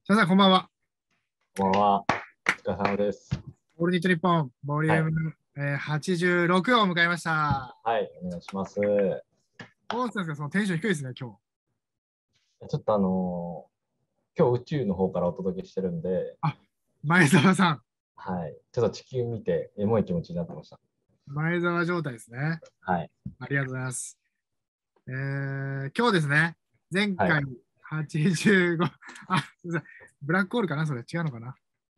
皆さん、こんばんは。 こんばんは。お疲れ様です。 オールニットニッポン、ボリューム、86を迎えました。 はい、お願いします。 どうしたんですか、そのテンション低いですね、今ちょっと今日宇宙の方からお届けしてるんで、 日。前澤さん。 はい、ちょっと地球見てエモい気持ちになってました。 前澤状態ですね。 はい、 ありがとうございます。今日ですね、前はい、 回85、すみません。ブラックホールかな、それ。違うのかな。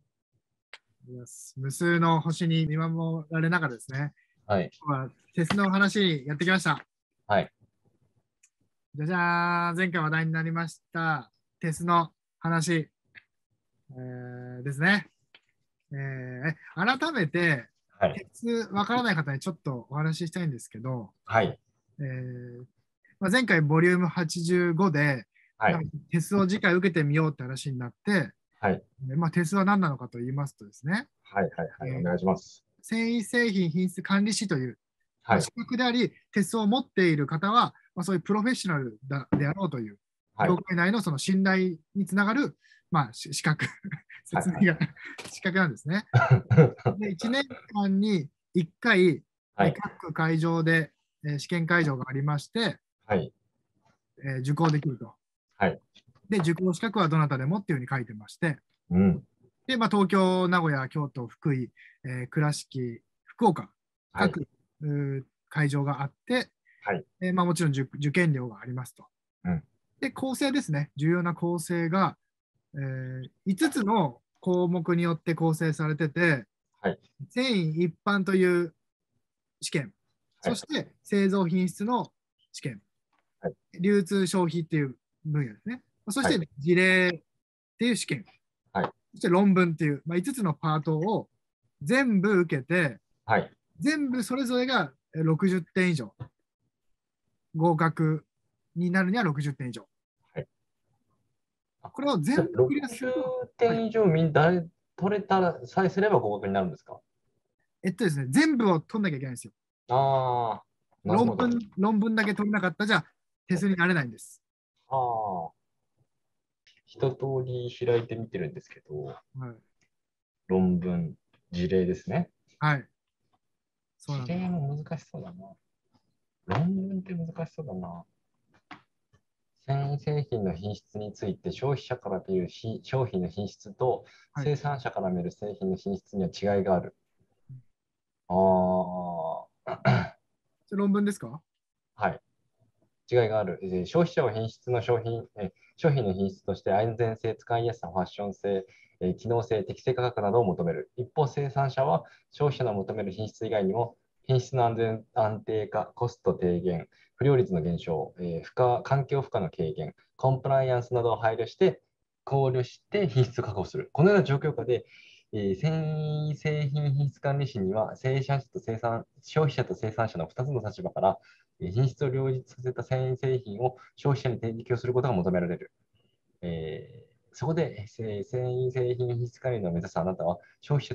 無数の星に見守られながらですね、 はい、 今日はテスの話やってきました。 はい、 じゃじゃーん、前回話題になりましたテスの話、ですね。改めて、 はい、 鉄わからない方にちょっとお話ししたいんですけど、 はい、 前回ボリューム85で、 はい、 鉄を次回受けてみようって話になって、 はい、 鉄は何なのかと言いますとですね、 はい、はい、おえー願いします。 繊維製品品質管理士という、 はい、 資格であり、鉄を持っている方は、そういうプロフェッショナルであろうという、 はい、 業界内のその信頼につながる、資格、 はい、 説明が資格なんですね。で、1年間に1回、 はい、 各会場で、試験会場がありまして、 はい、 受講できると。 はい、 で、受講資格はどなたでもっていうふうに書いてまして、 うん、 で、東京、名古屋、京都、福井、倉敷、福岡、 はい、 各会場があって、 はい、 もちろん受験料がありますと。 うん、 で、構成ですね。重要な構成が、5つの項目によって構成されてて、 はい、 繊維一般という試験、 はい、 そして製造品質の試験、 はい、 流通消費っていう分野ですね。そしはい、 て事例っていう試験、 はい、 そして論文っていう、5つのパートを全部受けて、 はい、 全部それぞれが60点以上、合格になるには60点以上。 はい。あ、 これを全部クリアす 60 ると、はい、 点以上取れたらさえすれば合格になるんですか？ ですね、全部を取んなきゃいけないんですよ。 ああー、なるほど。 論文だけ取れなかったじゃ、テストになれないんです。 ああ。一通り開いてみてるんですけど、 はい。 論文、事例ですね。 はい。そう事なんです。 例も難しそうだな。論文って難しそうだな。繊維製品の品質について消費者から見る商品の品質とはい。 生産者から見る製品の品質には違いがある。ああ、 それ論文ですか？ はい。違いがある。消費者は品質の商品の品質として安全性、使いやすさ、ファッション性、機能性、適正価格などを求める。一方、生産者は消費者の求める品質以外にも、品質の安定化、コスト低減、不良率の減少、環境負荷の軽減、コンプライアンスなどを考慮して品質を確保する。このような状況下で、繊維製品品質管理士には、消費者と生産者の2つの立場から、品質を両立させた繊維製品を消費者に提供することが求められる。そこで、繊維製品品質管理の目指すあなたは、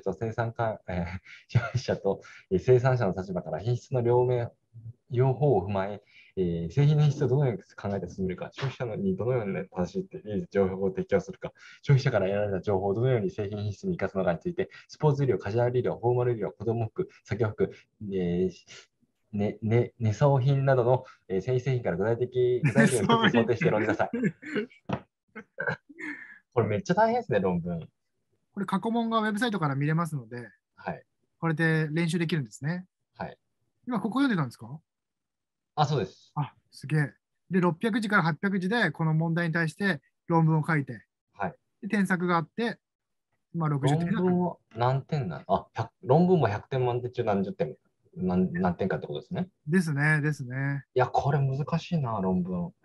消費者と生産者の立場から品質の両方を踏まえ、製品の品質をどのように考えて進めるか、消費者にどのように正しい情報を提供するか、消費者から得られた情報をどのように製品品質に生かすのかについて、スポーツ医療、カジュアル医療、フォーマル医療、子供服、作業服、値相品などの、繊維製品から具体例を一そう言って。 つ想定して論じなさい。これめっちゃ大変ですね、論文。 これ過去問がウェブサイトから見れますので、 はい。 これで練習できるんですね。 はい。 今ここ読んでたんですか？ あ、そうです。 すげえ。で、600字から800字でこの問題に対して論文を書いて、 はい。 で添削があって、60点だった。 論文は何点なの？論文も100点満点中何十点、何点かってことですね。 ですね、ですね。 いや、これ難しいな、論文。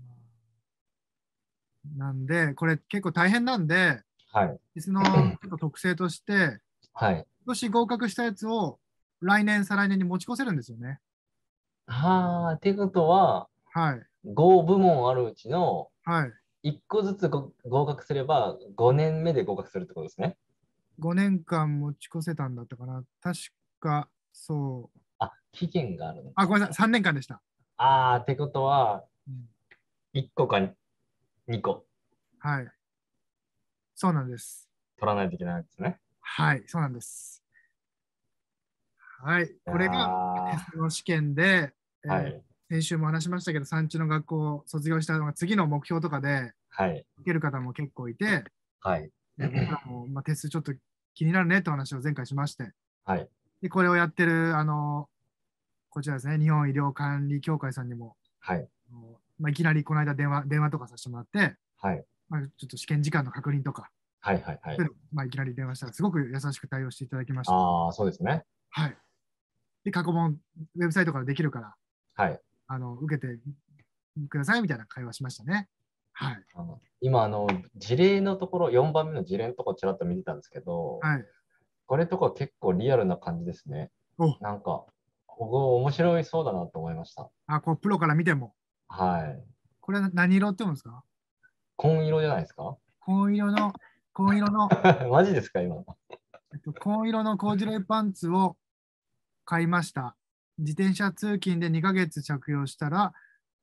なんで、これ結構大変なんで、 はい。 椅子のちょっと特性として、 はい。 今年合格したやつを来年、再来年に持ち越せるんですよね。 はあ、ってことは、 はい。 5部門あるうちのはい。 1個ずつ合格すれば5年目で合格するってことですね。 5年間持ち越せたんだったかな。確か、そう。 あ、期限があるのごか。 めんなさい。3年間でした。 ってことは、 うん、 1個か2個。 はい。 そうなんです。 取らないといけないですね。 はい、そうなんです。はい、 いやこれがテー、 ストの試験で、 はい、 先週も話しましたけど、産地の学校を卒業したのが次の目標とかではい、 受ける方も結構いて、 はい、 僕らも、テストちょっと気になるねって話を前回しまして、 はい、 で、これをやってる、こちらですね、日本医療管理協会さんにも、 はい、 いきなりこの間電話とかさせてもらって、 はい、 ちょっと試験時間の確認とか、 はい、はい、はい。 いきなり電話したら、すごく優しく対応していただきまして、 ああ、そうですね。 はい。で、過去問、ウェブサイトからできるから、 はい。 受けてくださいみたいな会話しましたね。はい。 今、事例のところ、4番目の事例のところちらっと見てたんですけど、 はい。 これとか結構リアルな感じですね。 お、 なんか、僕面白いそうだなと思いました。 こう、プロから見ても、 はい。 これ何色って言うんですか？ 紺色じゃないですか？ 紺色の、紺色の、 マジですか、今の。 紺色のコーデュロイパンツを買いました。自転車通勤で2ヶ月着用したら、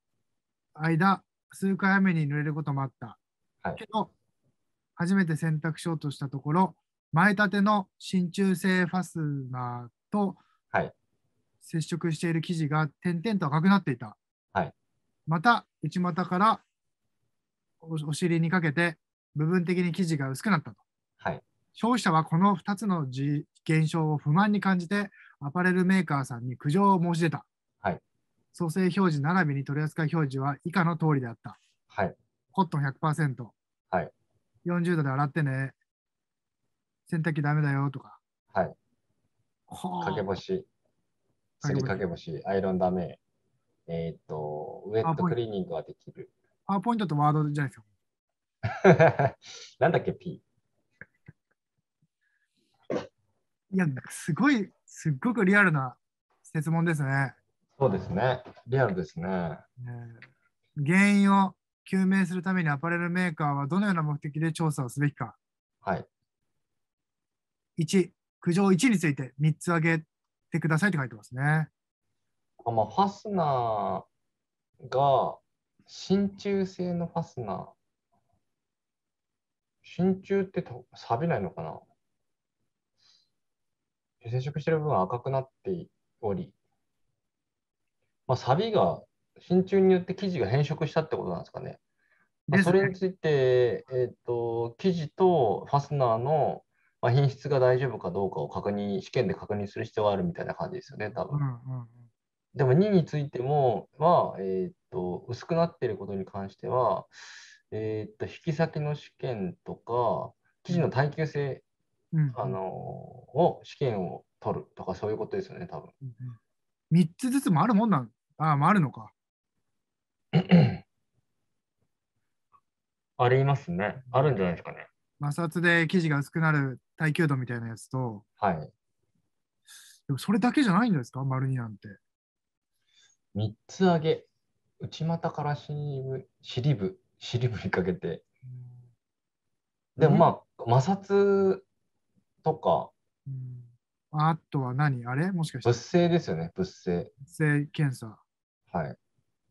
数回雨に濡れることもあった。 はい。 けど、初めて洗濯しようとしたところ、前立ての真鍮製ファスナーとはい。 接触している生地が点々と赤くなっていた。 はい。 また、内股からお尻にかけて部分的に生地が薄くなったと。 はい。 消費者はこの2つの現象を不満に感じて、アパレルメーカーさんに苦情を申し出た。 はい。 組成表示並びに取扱表示は以下の通りであった。 はい。 コットン100%、 はい。 40度で洗ってね、洗濯機ダメだよとか。 はい。陰は干し、 あ、 すり陰干し、アイロンダメ、ウェットパワーポイント。 クリーニングができる。 パワーポイントとワードじゃないですか。 なんだっけ、P。 いや、すっごくリアルな質問ですね。 そうですね。リアルですね。 原因を究明するためにアパレルメーカーはどのような目的で調査をすべきか。 はい。 1、苦情1について3つ挙げてくださいって書いてますね。 ファスナーが、真鍮製のファスナー。真鍮って錆びないのかな？接触してる部分は赤くなっており、錆が真鍮によって生地が変色したってことなんですかね。 ですね。 それについて、生地とファスナーの、品質が大丈夫かどうかを試験で確認する必要があるみたいな感じですよね、多分。 うんうんうん。 でも2についても、薄くなっていることに関しては、引き先の試験とか、生地の耐久性、 うんうん試験を取るとか、そういうことですよね、多分。 うんうん。3つずつもあるもんなん、あるのか。 ありますね。あるんじゃないですかね。 摩擦で生地が薄くなる耐久度みたいなやつと、 はい。 でもそれだけじゃないんですか、丸2なんて。 3つ上げ。内股から尻部にかけて。でもうん摩擦とか、 うん。あとは何あれもしかし物て、 性ですよね、物性。 性検査。 はい。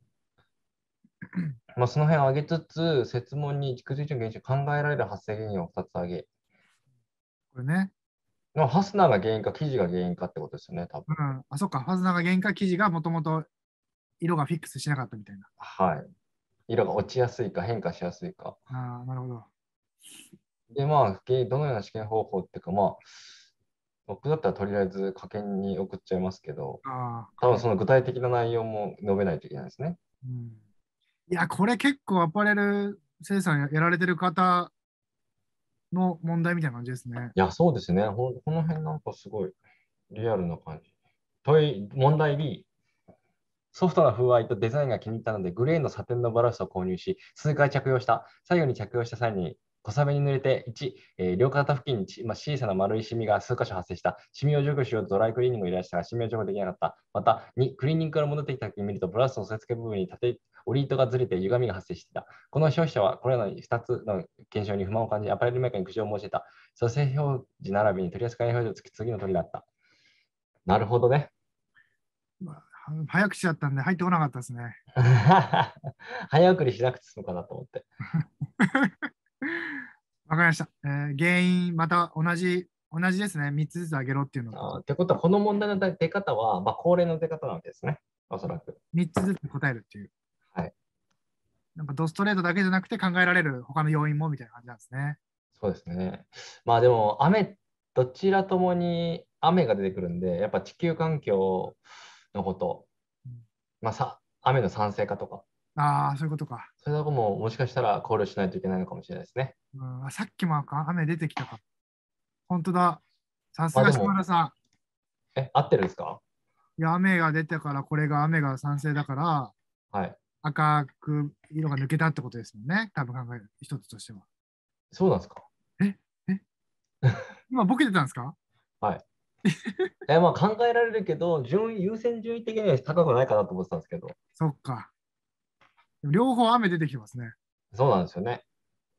その辺を上げつつ、設問に軸づいての現象、考えられる発生原因を2つ上げ。 これね。 ファスナーが原因か、生地が原因かってことですよね、多分。 うん。そっか。ファズナーが原因か、生地がもともと色がフィックスしなかったみたいな。 はい。色が落ちやすいか、変化しやすいか。 なるほど。 で、どのような試験方法っていうか、僕だったらとりあえず科検に送っちゃいますけど、 かけ。 多分その具体的な内容も述べないといけないですね。 うん。いや、これ結構アパレル生産やられてる方の問題みたいな感じですね。 いや、そうですね。この辺なんかすごいリアルな感じ。問題 B。ソフトな風合いとデザインが気に入ったので、グレーのサテンのバランスを購入し、数回着用した。最後に着用した際に、小雨に濡れて、1、両肩付近に小さな丸いシミが数箇所発生した。シミを除去しようとドライクリーニングを依頼したが、シミを除去できなかった。また、2、クリーニングから戻ってきた時に見ると、ブラウスの受付部分に折り糸がずれて歪みが発生していた。この消費者はこれらの2つの現象に不満を感じ、アパレルメーカーに苦情を申し出た。蘇生表示並びに取扱表示をつき次の通りだった。なるほどね。 早口だったんで入ってこなかったですね。 早送りしなくて済むかなと思って。 わかりました。原因、また同じですね。3つずつあげろっていうのと、 ってことは、この問題の出方は、まあ、高齢の出方なわけですね。おそらく。 3つずつ答えるっていう。 はい。 なんかドストレートだけじゃなくて考えられる他の要因もみたいな感じなんですね。 そうですね。まあでも、どちらともに雨が出てくるんで、やっぱ地球環境のこと、まあ雨の酸性化とか、 ああ、そういうことか。 そういうとこももしかしたら考慮しないといけないのかもしれないですね。 あさっきも雨出てきたか。本当だ。さすが島まあでも、 田さ合ってるんですか？ ん。いや、雨が出てから、これが雨が酸性だから、 はい。 赤く色が抜けたってことですもんね。多分考える一つとしては。 そうなんですか？ ええ今ボケてたんですか？ はい。まあ考えられるけど、優先順位的には高くないかなと思ってたんですけど、 そっか。でも両方雨出てきてますね。 そうなんですよね。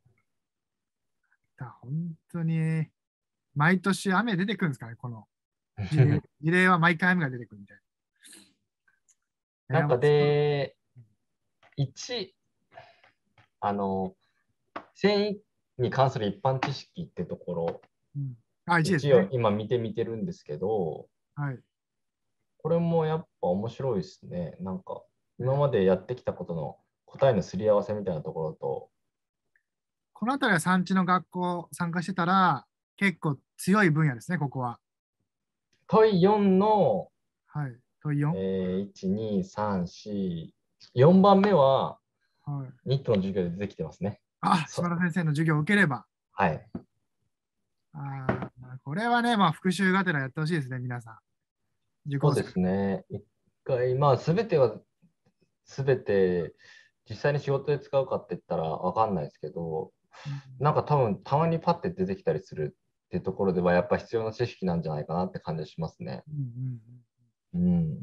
本当に、毎年雨出てくるんですかね、この事例は毎回雨が出てくるみたいな。 なんかそう、 で、1、あの、繊維に関する一般知識ってところ、 うん、あ、1です一応ね。 今見てみてるんですけど、 はい。 これもやっぱ面白いですね。なんか、今ね、 までやってきたことの答えのすり合わせみたいなところと、 この辺りは産地の学校参加してたら、結構強い分野ですね、ここは。 問い4の、 はい。問い 4？ 1、2、3、4、4番目ははい。 ニットの授業で出てきてますね。 あ、島田先生の授業を受ければ。 はい。 これはね、まあ、復習がてらやってほしいですね、皆さん。受講生。 そうですね。一回、まあ、すべて実際に仕事で使うかって言ったらわかんないですけど、 うん、 なんか多分たまにパッて出てきたりするってところではやっぱ必要な知識なんじゃないかなって感じがしますね。 うんうんうん。 うん。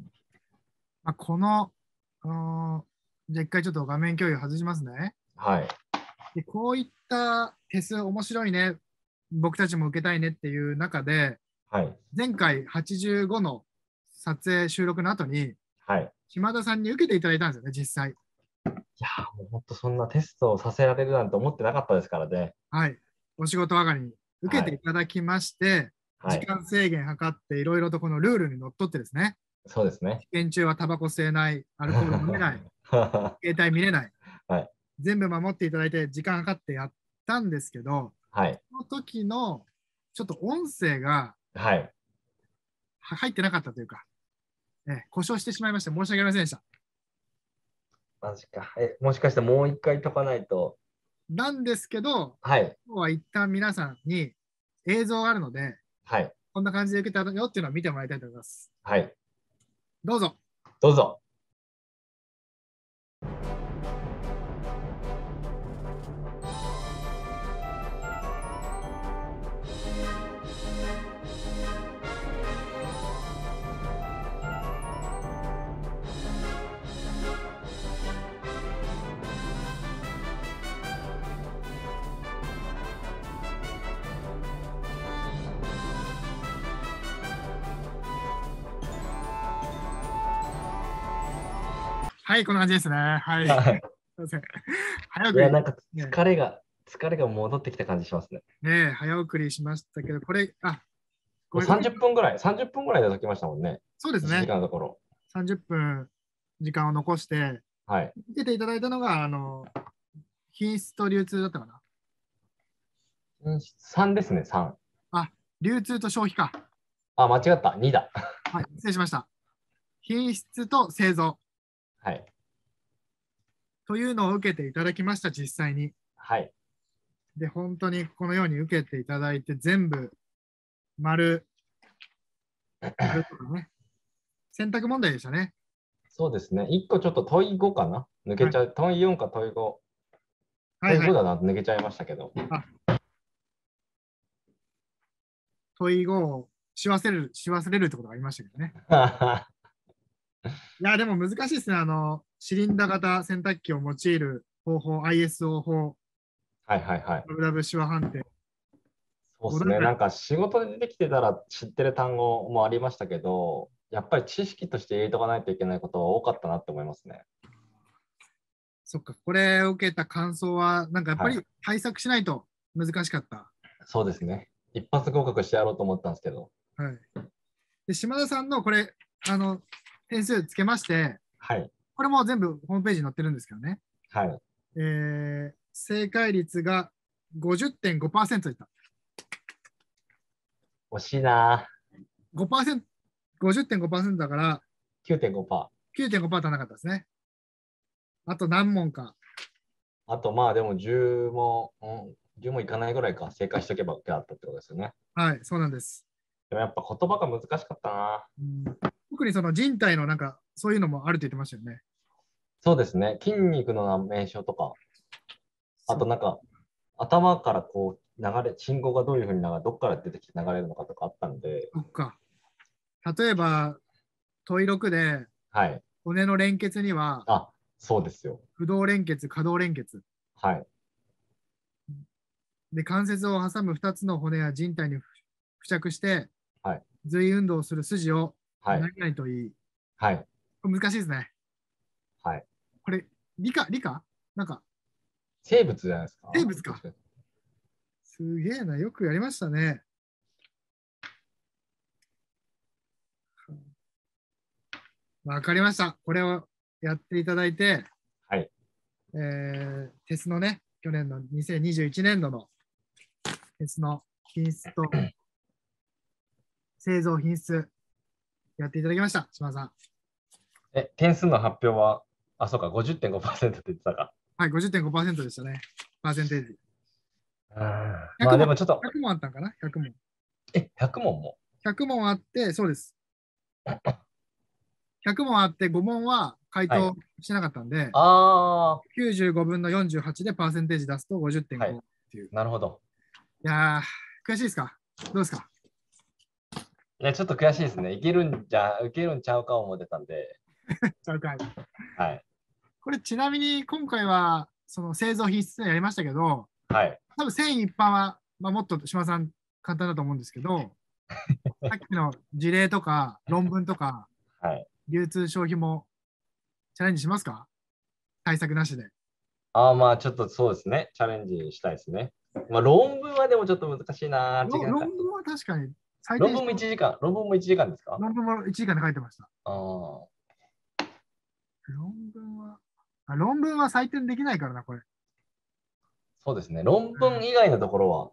まあ、この、じゃあ一回ちょっと画面共有外しますね。 はい。 で、こういったテス面白いね、僕たちも受けたいねっていう中で、 はい。 前回85の撮影収録の後に、 はい。 島田さんに受けていただいたんですよね、実際。 いやー、もう本当そんなテストをさせられるなんて思ってなかったですからね。 はい。お仕事上がりに受けていはい。 ただきまして、時はい。 間制限測っていろいろとこのルールにのっとってですね、 そうですね。 試験中はタバコ吸えない、アルコール飲めない、携帯見れない、 はい。 全部守っていただいて時間計ってやったんですけど、 はい。 その時のちょっと音声がはい。 入ってなかったというか、故障してしまいまして申し訳ありませんでした。 マジか。もしかしてもう一回解かないと。 なんですけど、 はい。 今日は一旦皆さんに映像があるので、 はい。 こんな感じで受けたよっていうのを見てもらいたいと思います。 はい。 どうぞ。 どうぞ。 はい、こんな感じですね。はい。すいはい。 ません。早いや、 送り、 なんかね、 疲れが戻ってきた感じしますね。 早送りしましたけど、これ、これ、 30分ぐらい、30分ぐらいで解きましたもんね。1 そうですね。 時間のところ。 30分時間を残して、 はい。 受けていただいたのが、品質と流通だったかな。 3ですね、3。 あ、流通と消費か。 あ、間違った。2だ。 はい、失礼しました。品質と製造はい。 というのを受けていただきました、実際に。 はい。 で、本当にこのように受けていただいて、全部丸、丸とかね、選択問題でしたね。 そうですね。1個ちょっと問い5かな抜はい、 けちゃう。問い4か問い5。問いはいはい。 5だな、抜けちゃいましたけど。 あ、問い5をし忘れるってことがありましたけどね。 はいや、でも難しいですね。シリンダー型洗濯機を用いる方法、ISO 法、 いはいはい。 WW 手話判定、 そうですね。 5段階。 なんか仕事で出てきてたら知ってる単語もありましたけど、やっぱり知識として入れとかないといけないことは多かったなって思いますね。 そっか、これを受けた感想は、なんかやっぱりはい。 対策しないと難しかった。 そうですね。一発合格してやろうと思ったんですけど。 はい。で、島田さんのこれ、点数つけまして、 はい。 これも全部ホームページに載ってるんですけどね。 はい。 正解率が50.5%いった。 惜しいな 5%、50.5%だからー。9.5%。 9.5%足らなかったですね。あと何問か。 あとまあでも10も、10もいかないぐらいか。正解しとけば OK だったってことですよね。 はい、そうなんです。 でもやっぱ言葉が難しかったな。 うん、特にその人体のなんか、そういうのもあるって言ってましたよね。 そうですね。筋肉の名称とか、あそう。 となんか頭からこう流れ、信号がどういうふうに流れ、どっから出てきて流れるのかとかあったんで、 そっか。例えば、問い6で、 はい。 骨の連結には、 あ、そうですよ。 不動連結、可動連結。 はい。 で、関節を挟む2つの骨や人体に付着して、 はい。 髄運動をする筋をはい。 何々と言い、 はい。 これ難しいですね。 はい。 これ、理科なんか、 生物じゃないですか。 生物か。すげえな、よくやりましたね。わかりました。これをやっていただいて、 はい。 テスのね、去年の2021年度のテスの品質と製造品質やっていただきました、島田さん。 点数の発表は、あ、そうか、50.5%って言ってたか。 はい、50.5%でしたね。パーセンテージ。 ま 100問、 あでもちょっと、 100問あったんかな？ 100 問。 100問も。 100問あって、そうです。100問あって5問は回はい。 答してなかったんで、 ああ、 95分の48でパーセンテージ出すとはい。 50.5っていう。 なるほど。 いやー、悔しいですか？どうですか？ いや、ちょっと悔しいですね。いけるんちゃうか思ってたんで、 ちゃうかい。 はい。 これちなみに今回はその製造品質やりましたけど、 はい。 多分繊維一般は、まあ、もっと島さん簡単だと思うんですけど、さっきの事例とか論文とかはい。 流通消費もチャレンジしますか？対策なしで。 ああ、まあちょっとそうですね。チャレンジしたいですね。まあ論文はでもちょっと難しいな。時間か。 論文は確かに採論文も点して、 1時間。論文も1時間ですか？ 論文も1時間で書いてました。 ああ、 論文は採点できないからな、これ。 そうですね。論文以外のところは、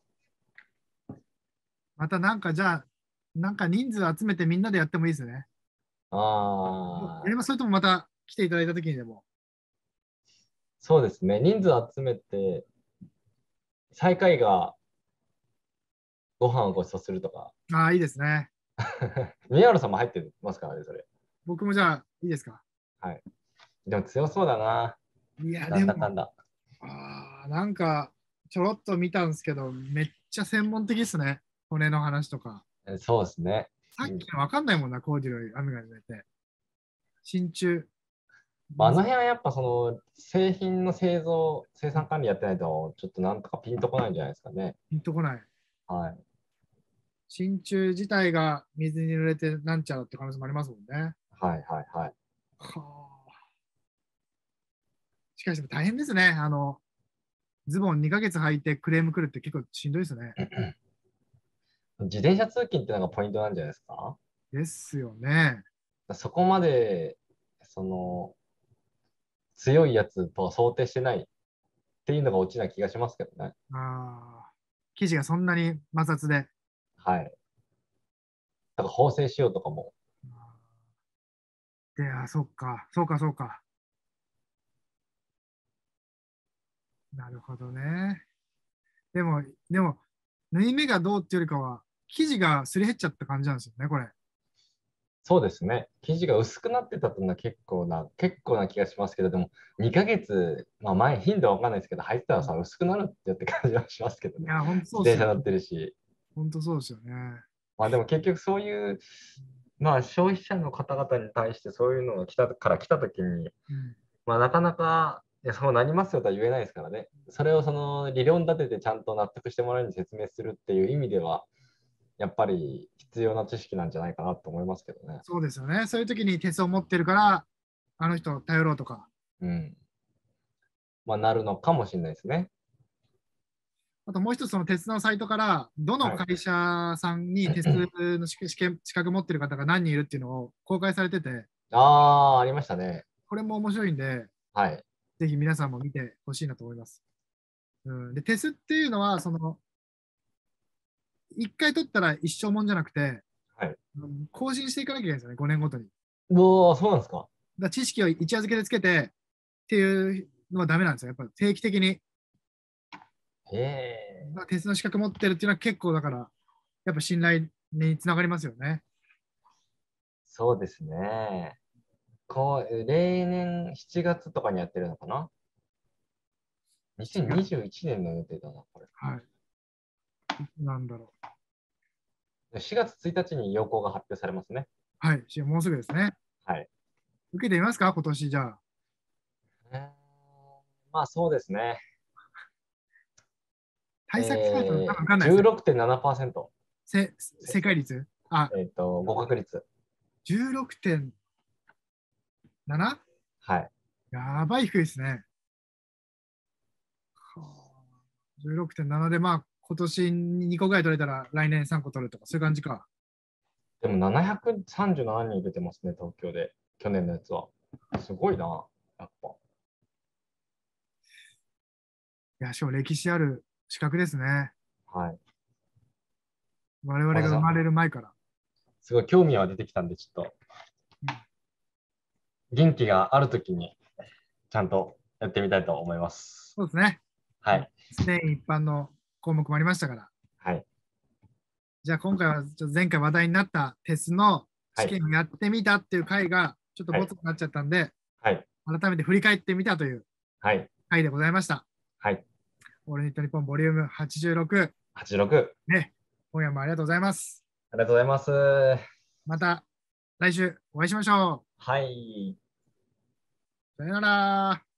またなんかじゃあ、なんか人数集めてみんなでやってもいいですよね。 ああ、 やります？それともまた来ていただいた時にでも。 そうですね。人数集めて、最下位がご飯をご馳走するとか。 ああ、いいですね。 宮原さんも入ってますからね、それ。 僕もじゃあ、いいですか？ はい。でも強そうだな。 いや、 なんでも、 だかんだ。 なんか、ちょろっと見たんですけど、めっちゃ専門的ですね。骨の話とか。 そうですね。 さっきのわかんないもんな、コーデュロイ、雨が出て。真鍮、 まあ、あの水、 辺はやっぱその製品の製造、生産管理やってないと、ちょっとなんとかピンとこないんじゃないですかね。 ピンとこない。 はい。 真鍮自体が水に濡れてなんちゃらって可能性もありますもんね。 はいはいはい。 はあ。しかし大変ですね。ズボン2ヶ月履いてクレーム来るって結構しんどいですね。 自転車通勤ってのがポイントなんじゃないですか？ ですよね。 そこまで、その、強いやつとは想定してないっていうのがオチな気がしますけどね。 生地がそんなに摩擦で。 はい。だから縫製しようとかも。 そっか、そうか、そうか。なるほどね。でも、縫い目がどうっていうよりかは、生地がすり減っちゃった感じなんですよね、これ。 そうですね。生地が薄くなってたっていうのは結構な気がしますけど、でも2ヶ月、まあ頻度はわかんないですけど、履いてたらさ、薄くなるってって感じはしますけどね。 いや、ほんとそうですよ。 自転車乗ってるし。 ほんとそうですよね。 まあでも結局そういう、まあ消費者の方々に対してそういうのが来た時に、 うん、 まあなかなか、いや、そうなりますよとは言えないですからね。それをその理論立ててちゃんと納得してもらうように説明するっていう意味では、やっぱり必要な知識なんじゃないかなと思いますけどね。 そうですよね。そういう時に鉄を持ってるから、あの人頼ろうとか。 うん。まあなるのかもしれないですね。 あともう一つ、その鉄のサイトから、どのはい。 会社さんに鉄の資格持ってる方が何人いるっていうのを公開されてて、 ああ、ありましたね。 これも面白いんで、 はい。 ぜひ皆さんも見てほしいなと思います。で、鉄っていうのは、一回取ったら一生もんじゃなくて、 はい。 更新していかなきゃいけないんですよね、5年ごとに。 うおー、そうなんですか。 だから知識を一夜漬けでつけてっていうのはダメなんですよ。やっぱり定期的に。 へえ。 鉄の資格持ってるっていうのは結構だから、やっぱ信頼につながりますよね。 そうですね。例年7月とかにやってるのかな？ 7月。 2021年の予定だな、これ。 はい。なんだろう。 4月1日に要項が発表されますね。 はい。もうすぐですね。 はい。 受けてみますか今年じゃあ。 えーまあそうですね。 対策しないと多分分かんないですね。 16.7%。 正解率あ、 合格率。 16.7? はい。 やばい低いですね。はあ16.7で、まあ、今年2個ぐらい取れたら来年3個取るとか、そういう感じか。 でも737人出てますね、東京で。去年のやつは。すごいな、やっぱ。 いや、しかも歴史ある資格ですね。 はい。 我々 まだが生まれる前から。 すごい興味は出てきたんで、ちょっと元気があるときにちゃんとやってみたいと思います。 そうですね。 はい。 スペイン一般の項目もありましたから。 はい。 じゃあ今回はちょっと前回話題になった鉄のはい。 試験をやってみたっていう回がちょっとはい。 ボツになっちゃったんで、 はい。 改めて振り返ってみたというはい。 回でございました。 はい。 オールニットニッポンボリューム86。 86。 ね。今夜もありがとうございます。 ありがとうございます。 また来週お会いしましょう。 はい。 さよなら。